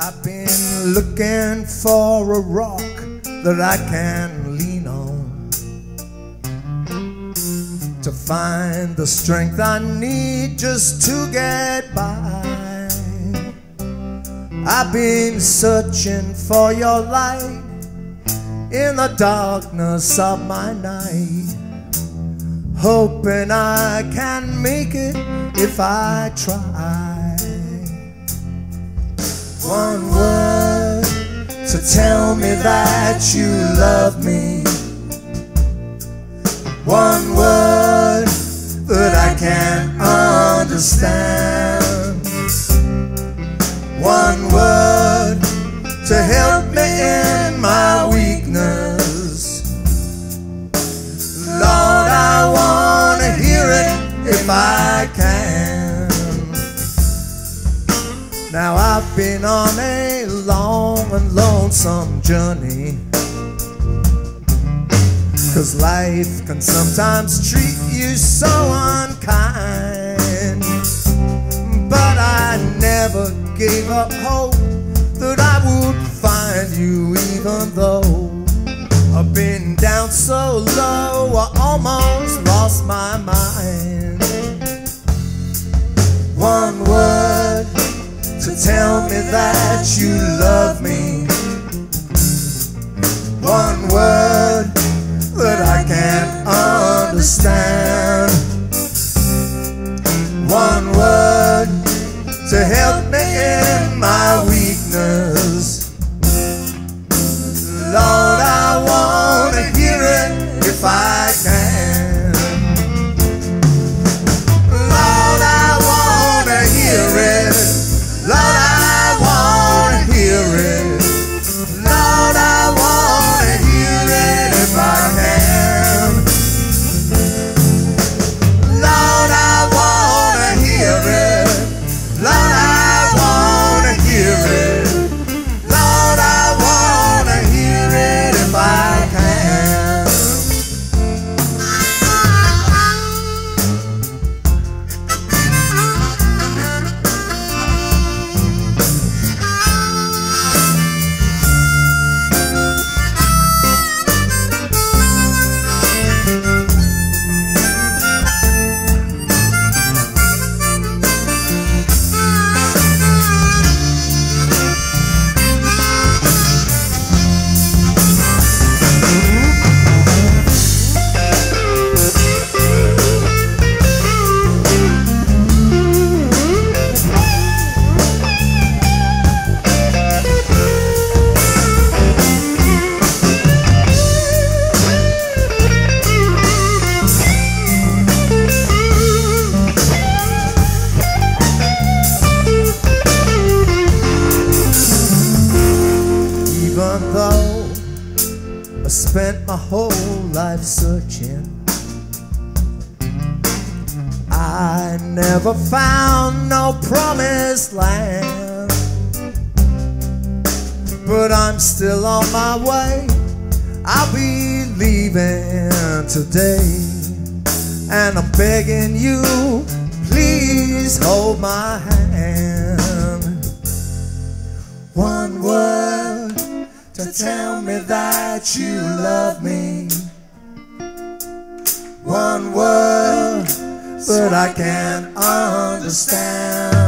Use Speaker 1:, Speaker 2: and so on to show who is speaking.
Speaker 1: I've been looking for a rock that I can lean on to find the strength I need just to get by. I've been searching for your light in the darkness of my night, hoping I can make it if I try. One word to tell me that you love me, one word that I can't understand, one word to help me in my weakness. Lord, I want to hear it if I can. Now I've been on a long and lonesome journey, 'cause life can sometimes treat you so unkind. But I never gave up hope that I would find you, even though I've been down so low I almost lost my mind. One word to tell me that you love me, one word that I can't understand, one word to help me in my weakness. Lord, I want to hear it if I can. Lord, I want to hear it. Lord, I want to hear it. Lord, I want to hear it if I can. Lord, I want to hear it. Lord, I want to hear it. Lord, I want to hear it if I can. Spent my whole life searching, I never found no promised land. But I'm still on my way, I'll be leaving today. And I'm begging you, please hold my hand. One word to tell me that you love me, one word, but I can't understand.